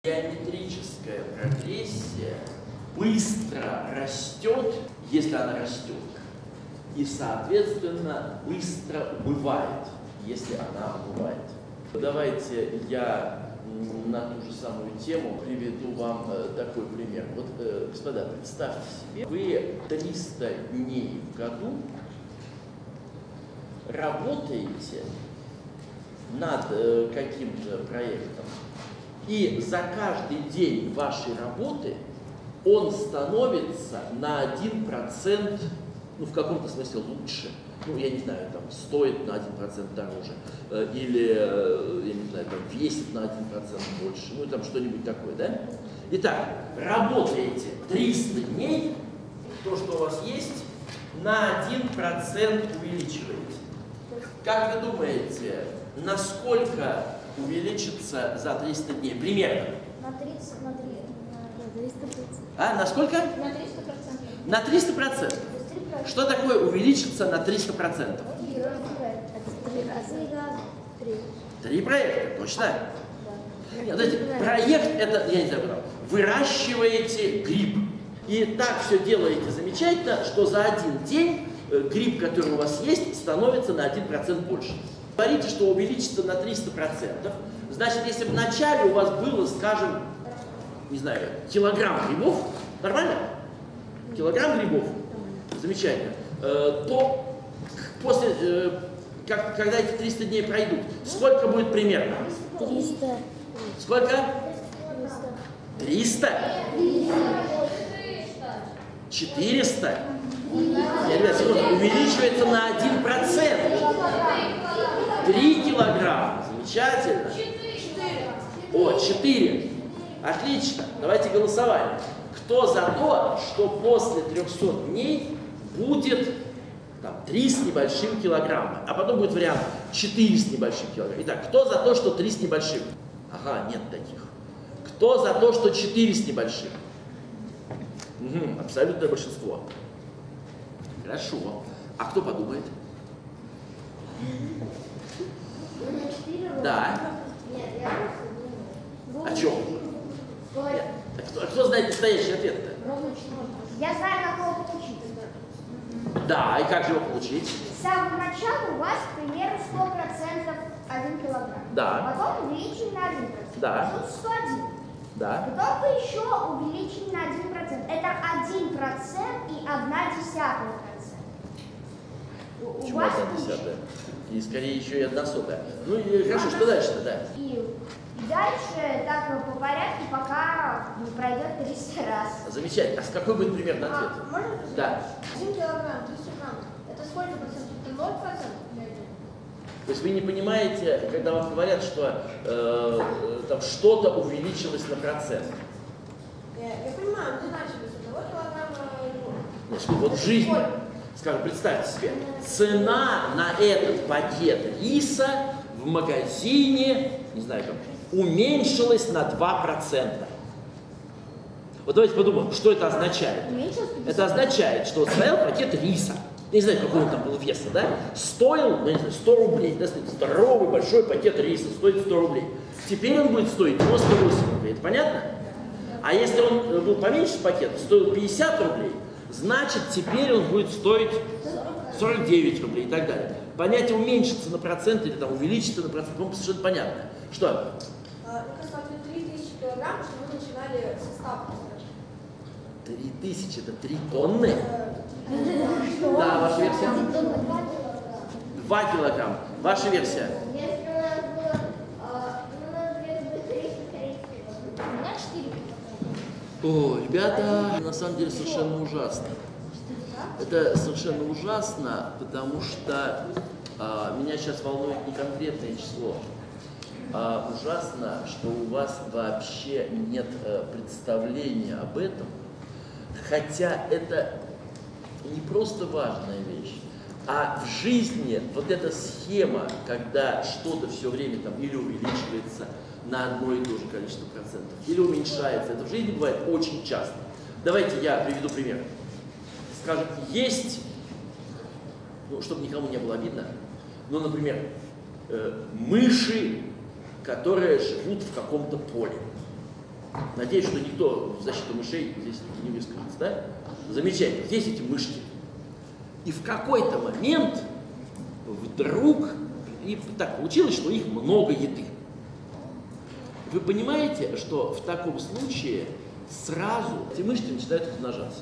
Геометрическая прогрессия быстро растет, если она растет, и, соответственно, быстро убывает, если она убывает. Давайте я на ту же самую тему приведу вам такой пример. Вот, господа, представьте себе, вы 300 дней в году работаете над каким-то проектом, и за каждый день вашей работы он становится на 1%, ну, в каком-то смысле лучше. Ну, я не знаю, там, стоит на 1% дороже, или, я не знаю, там, весит на 1% больше, ну, там, что-нибудь такое, да? Итак, работаете 300 дней, то, что у вас есть, на 1% увеличиваете. Как вы думаете, насколько увеличится за 300 дней? Примерно. На 30, на 300%. А, на сколько? На 300%. На 300%. Что такое увеличится на 300%? 3 проекта, точно? Да. Знаете, проект это, я не знаю, выращиваете гриб. И так все делаете замечательно, что за один день гриб, который у вас есть, становится на 1% больше. Говорите, что увеличится на 300%. Значит, если в начале у вас было, скажем, не знаю, килограмм грибов, нормально? Килограмм грибов, замечательно, то после, когда эти 300 дней пройдут, сколько будет примерно? 300. Сколько? 300? 400? Нет, ребят, секунду, увеличивается на 1%. 3 килограмма. Замечательно. О, 4. Отлично. Давайте голосовать. Кто за то, что после 300 дней будет там, 3 с небольшим килограмма, а потом будет вариант 4 с небольшим килограмма. Итак, кто за то, что 3 с небольшим? Ага, нет таких. Кто за то, что 4 с небольшим? Угу, абсолютное большинство. Хорошо. А кто подумает? Да. О чем? А кто знает настоящий ответ-то? Я знаю, как его получить. Да, и как же его получить? С самого начала у вас примерно 100% 1 килограмм. Да. Потом увеличили на 1%. Да. Потом 101. Да. Потом вы еще увеличили на 1%. Это 1% и 0,1%. Почему 1/10? И скорее еще и 1/100. Ну и хорошо, что дальше-то, да? И дальше так по порядку, пока не пройдет 300 раз. Замечательно. А с какой будет примерно ответ? Можно? Да. 1 килограмм, 300 грамм. Это сколько процентов? Это 0%? То есть вы не понимаете, когда вам говорят, что там что-то увеличилось на процент. Я понимаю, ты начали с 1 килограмма. Значит, вот в жизни, скажем, представьте себе, цена на этот пакет риса в магазине, не знаю, там, уменьшилась на 2%. Вот давайте подумаем, что это означает. Это означает, что стоял пакет риса, я не знаю, какого он там был веса, да, стоил, ну, не знаю, 100 рублей, да, здоровый большой пакет риса стоит 100 рублей. Теперь он будет стоить 98 рублей, это понятно? А если он был поменьше пакет, стоил 50 рублей, значит, теперь он будет стоить 49 рублей и так далее. Понятие уменьшится на процент или там увеличится на процент, по-моему, совершенно понятно. Что? Мне кажется, 3000 килограмм, что мы начинали со ставки. 3000 это 3 тонны? Да, ваша версия? 2 килограмма. Ваша версия? О, ребята, на самом деле совершенно ужасно. Это совершенно ужасно, потому что меня сейчас волнует не конкретное число, а ужасно, что у вас вообще нет представления об этом, хотя это не просто важная вещь, а в жизни вот эта схема, когда что-то все время там или увеличивается на одно и то же количество процентов, или уменьшается, это в жизни бывает очень часто. Давайте я приведу пример. Скажем, есть, ну, чтобы никому не было обидно, ну, например, мыши, которые живут в каком-то поле. Надеюсь, что никто в защиту мышей здесь не высказался, да? Замечательно. Здесь эти мышки. И в какой-то момент вдруг, и так получилось, что их много еды. Вы понимаете, что в таком случае сразу эти мышки начинают размножаться?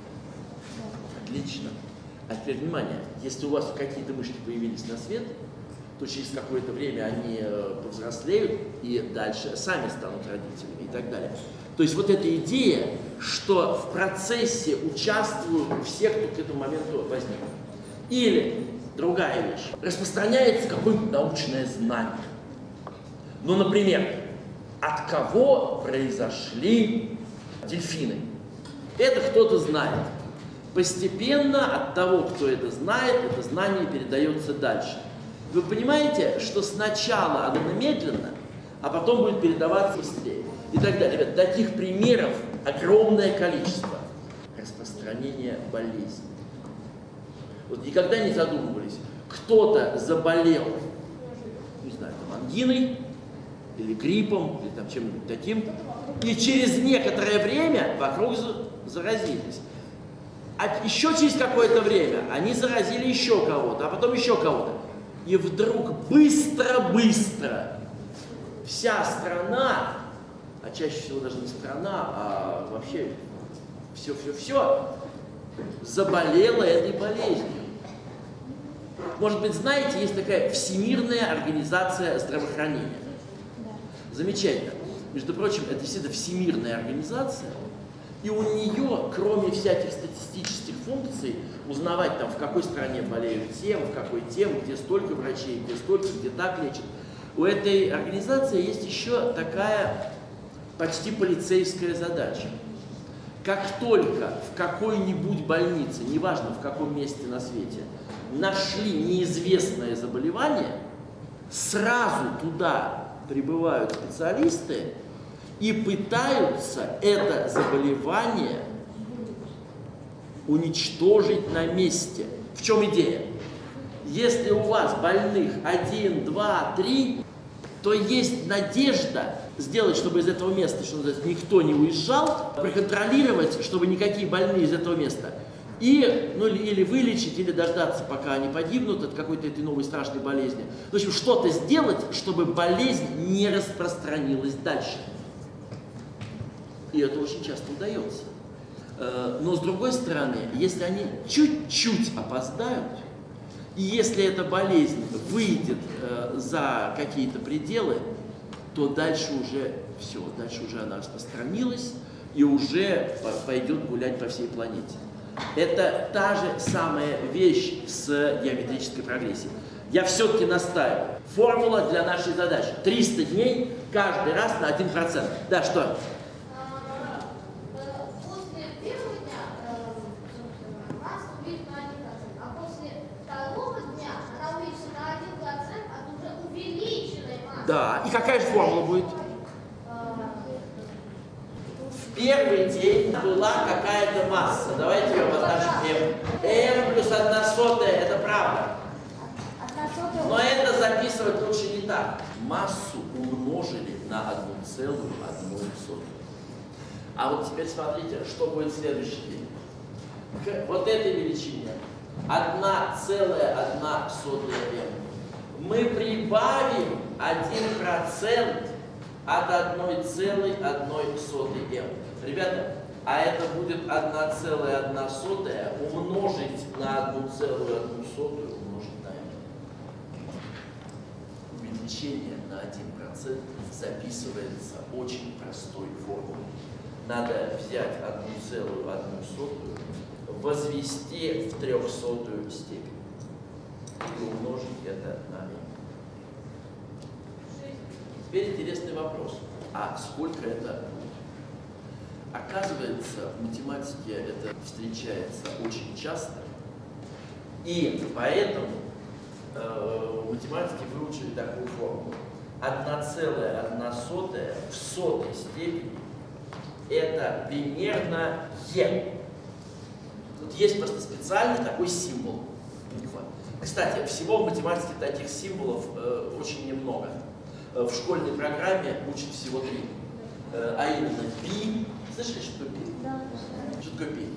Отлично. А теперь внимание, если у вас какие-то мышки появились на свет, то через какое-то время они повзрослеют и дальше сами станут родителями и так далее. То есть вот эта идея, что в процессе участвуют все, кто к этому моменту возник. Или другая вещь. Распространяется какое-нибудь научное знание. Ну, например, от кого произошли дельфины? Это кто-то знает. Постепенно от того, кто это знает, это знание передается дальше. Вы понимаете, что сначала оно медленно, а потом будет передаваться быстрее. И так далее. Ребят, таких примеров огромное количество. Распространение болезней. Вот никогда не задумывались, кто-то заболел, не знаю, там, ангиной, или гриппом, или там чем-нибудь таким, и через некоторое время вокруг заразились. А еще через какое-то время они заразили еще кого-то, а потом еще кого-то. И вдруг быстро-быстро вся страна, а чаще всего даже не страна, а вообще все заболела этой болезнью. Может быть, знаете, есть такая Всемирная организация здравоохранения. Замечательно. Между прочим, это всегда всемирная организация, и у нее, кроме всяких статистических функций, узнавать, там, в какой стране болеют тем, в какой тем, где столько врачей, где столько, где так лечат. У этой организации есть еще такая почти полицейская задача. Как только в какой-нибудь больнице, неважно в каком месте на свете, нашли неизвестное заболевание, сразу туда прибывают специалисты и пытаются это заболевание уничтожить на месте. В чем идея? Если у вас больных 1, 2, 3, то есть надежда сделать, чтобы из этого места, что называется, никто не уезжал, проконтролировать, чтобы никакие больные из этого места, и, ну, или вылечить, или дождаться, пока они погибнут от какой-то этой новой страшной болезни. В общем, что-то сделать, чтобы болезнь не распространилась дальше. И это очень часто удается. Но с другой стороны, если они чуть-чуть опоздают, и если эта болезнь выйдет за какие-то пределы, то дальше уже все, дальше уже она распространилась и уже пойдет гулять по всей планете. Это та же самая вещь с геометрической прогрессией. Я все-таки настаиваю. Формула для нашей задачи. 300 дней каждый раз на 1%. Да, что? После первого дня масса увеличится на 1%, а после второго дня она увеличится на 1% от уже увеличенной массы. Да, и какая же формула будет? В первый день была какая-то масса. Давайте ее обозначим m. m плюс 1/100 это правда. Но это записывать лучше не так. Массу умножили на 1,1. А вот теперь смотрите, что будет в следующий день. К вот этой величине 1,1 m мы прибавим 1% от 1,1 m. Ребята, а это будет 1,1 умножить на 1,1 умножить на m. Увеличение на 1% записывается очень простой формулой. Надо взять 1,1, возвести в 300 степень и умножить это на m. Теперь интересный вопрос. А сколько это будет? Оказывается, в математике это встречается очень часто. И поэтому в математике выучили такую формулу. 1,1 в сотой степени это примерно e. Тут есть просто специальный такой символ. Кстати, всего в математике таких символов очень немного. В школьной программе учат всего 3. а именно π. Слышали, что такое π? Да. Что такое π?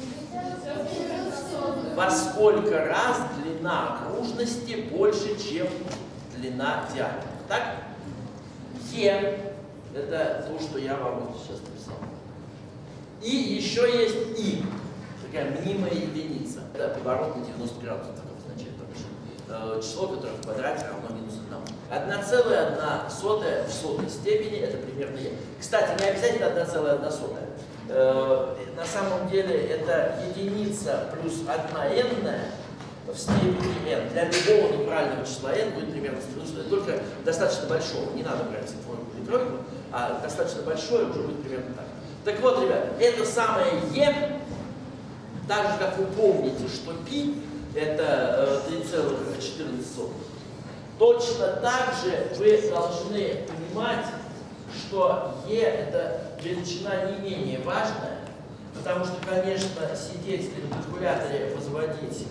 Во сколько раз длина окружности больше, чем длина диаметра. Так? Е – это то, что я вам вот сейчас написал. И еще есть И. Такая мнимая единица. Это поворот на 90 градусов. Так обозначает число, которое в квадрате равно минус 1. 1,1 в сотой степени – это примерно Е. Кстати, не обязательно 1,1. На самом деле это единица плюс 1n в степени n. Для любого натурального числа n будет примерно только достаточно большого. Не надо брать цифровую или тройку, а достаточно большое уже будет примерно так. Так вот, ребята, это самое e, так же, как вы помните, что π это 3,14. Точно так же вы должны понимать, что e это величина не менее важная, потому что, конечно, сидеть на калькуляторе, возводить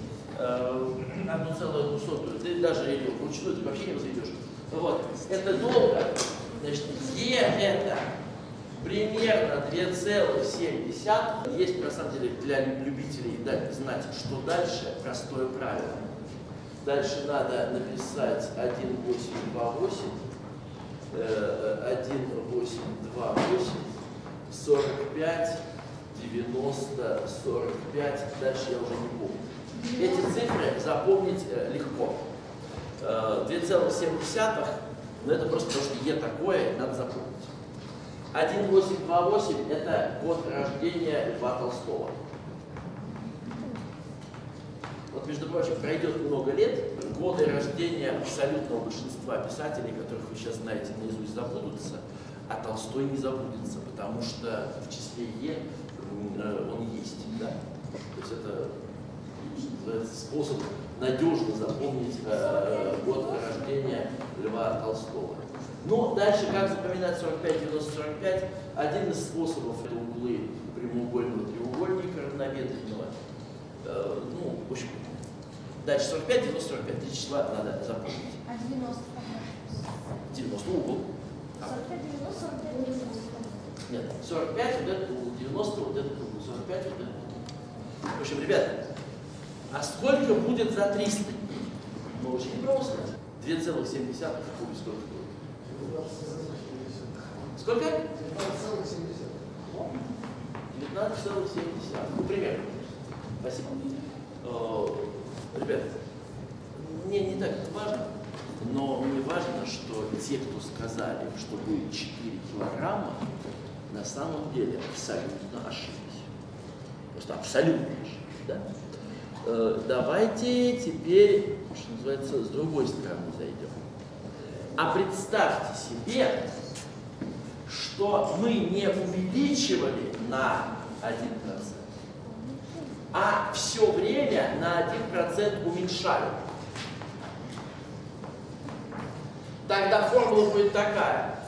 1,1, ты даже ее вручную ты вообще не возведешь. Вот. Это долго. Значит, e это примерно 2,7. Есть, на самом деле, для любителей знать, что дальше, простое правило. Дальше надо написать 1,828, 1,828, 45, 90, 45, дальше я уже не помню. Эти цифры запомнить легко. 2,7, но это просто потому, что Е такое, надо запомнить. 1,828 это год рождения Льва Толстого. Вот, между прочим, пройдет много лет, годы рождения абсолютного большинства писателей, которых вы сейчас знаете наизусть, забудутся, а Толстой не забудется, потому что в числе Е он есть. Да? То есть это способ надежно запомнить год рождения Льва Толстого. Но дальше, как запоминать 45, 90, 45? Один из способов — это углы прямоугольного треугольника равнобедренного. Ну, в общем, дальше 45, 90, 45. Три числа надо запомнить. А 90? 90 угол. 45, 90, 45, 90. Нет, 45 вот этот угол, 90 вот этот угол, 45 вот этот угол. В общем, ребята, а сколько будет за 300 дней? Ну, очень просто. 2,7 в кубе сколько будет? Сколько? 19,7. 19,7. Ну, примерно. Спасибо. Ребята, мне не так это важно, но мне важно, что те, кто сказали, что будет 4 килограмма, на самом деле абсолютно ошиблись. Просто абсолютно ошиблись. Да? Давайте теперь, что называется, с другой стороны зайдем. А представьте себе, что мы не увеличивали на 1%, а все время на 1% уменьшали. Тогда формула будет такая.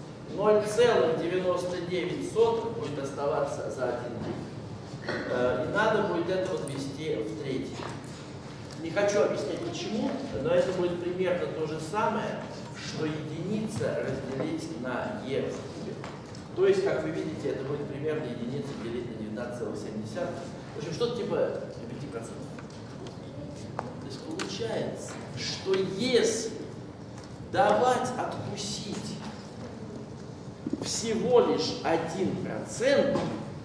0,99 будет оставаться за 1 день. И надо будет это возвести в третий. Не хочу объяснять почему, но это будет примерно то же самое, что единица разделить на e в кубе. То есть, как вы видите, это будет примерно единица делить на 19,7. В общем, что-то типа 5%. То есть получается, что если давать откусить всего лишь 1%,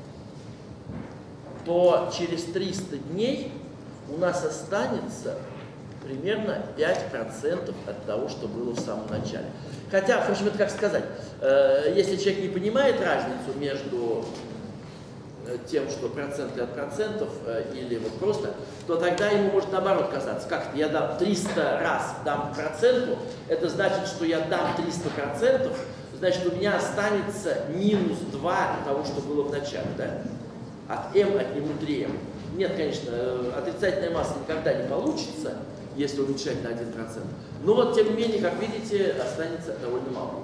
то через 300 дней у нас останется примерно 5% от того, что было в самом начале. Хотя, в общем, это как сказать, если человек не понимает разницу между тем, что проценты от процентов или вот просто, то тогда ему может наоборот казаться, как я дам 300 раз дам проценту, это значит, что я дам 300%, значит, у меня останется минус 2 того, что было в начале. Да? От m отниму 3m. Нет, конечно, отрицательная масса никогда не получится, если уменьшать на 1%. Но вот, тем не менее, как видите, останется довольно мало.